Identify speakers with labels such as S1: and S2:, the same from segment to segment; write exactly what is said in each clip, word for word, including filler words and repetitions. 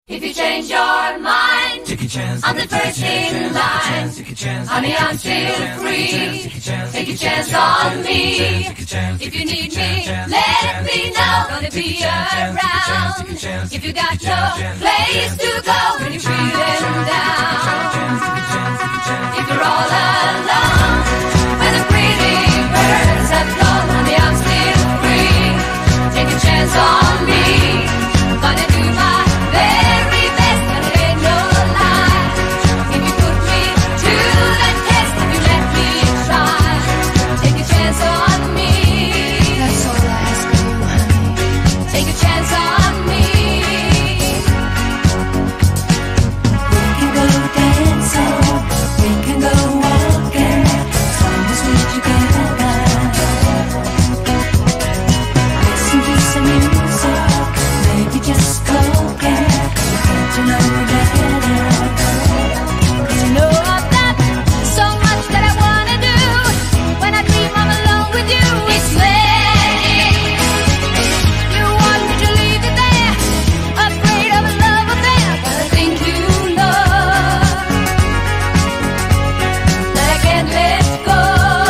S1: If you change your mind,
S2: take a chance.
S1: I'm the first in line. Honey, I'm still free. Take a chance on me. If you need me, let me know. Gonna be around. If you got no place to go when you're feeling down. If you're all alone, when the pretty birds have flown, honey, I'm still free. Take a chance on me. Gonna do my very best, and it ain't no lie. If you put me to the test, if you let me try, take a chance on me.
S3: That's all I ask of you, honey.
S1: Take a chance on me.
S3: We can go dancing, we can go walking, as long as we're together. Listen to some music, maybe just talking, get to know you better.
S1: 'Cause you know I've got so much that I wanna do. When I dream I'm alone with you, it's magic. You want me to leave it there, afraid of a love affair, but I think you know that I can't let go.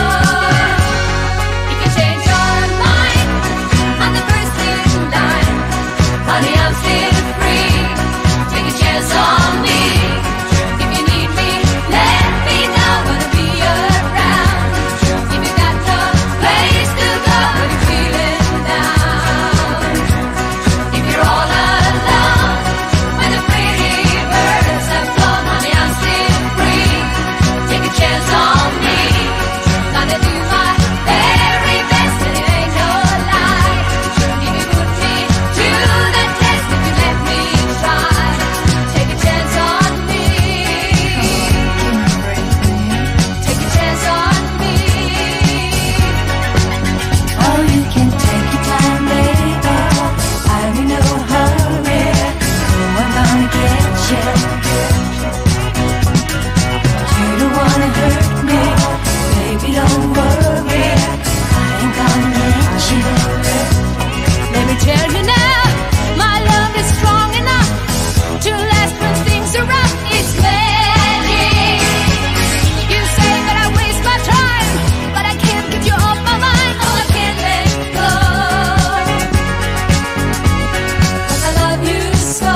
S1: If you change your mind, I'm the first in line. Honey, I'm still free. Take a chance on me. If you need me, let me know. Gonna be around. If you got no place to go when you're feeling down. If you're all alone, when the pretty birds have flown, honey, I'm still free. Take a chance on me. Gonna do my very best, and it ain't no lie. If you put me to the test, if you let me try, take a chance on me. Take a chance on me.
S3: Oh, you can take your time, baby. I'm in no hurry. Oh, I'm gonna get you. You don't wanna hurt me, baby. Don't worry. I ain't gonna let you.
S1: Let me tell you now, my love is strong enough to last when things are rough. It's magic. You say that I waste my time, but I can't get you off my mind. Oh, I can't let go, 'cause I love you so.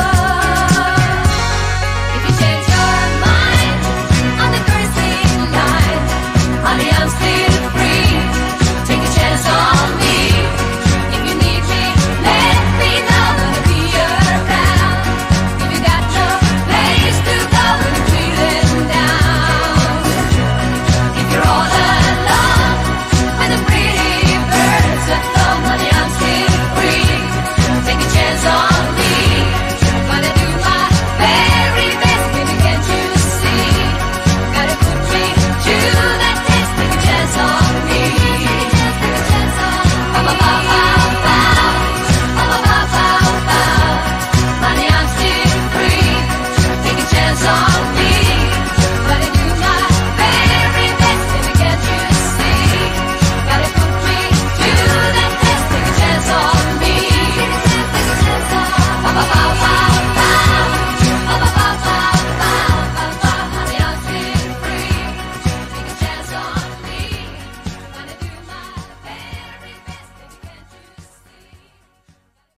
S1: If you change your mind, I'm the first in line. Honey, I'm still free. Take a chance on me. If you need me, let me know. Gonna be around. If you got no place to go when you're feeling down. If you're all alone, when the pretty birds have flown, honey, I'm still free. Take a chance on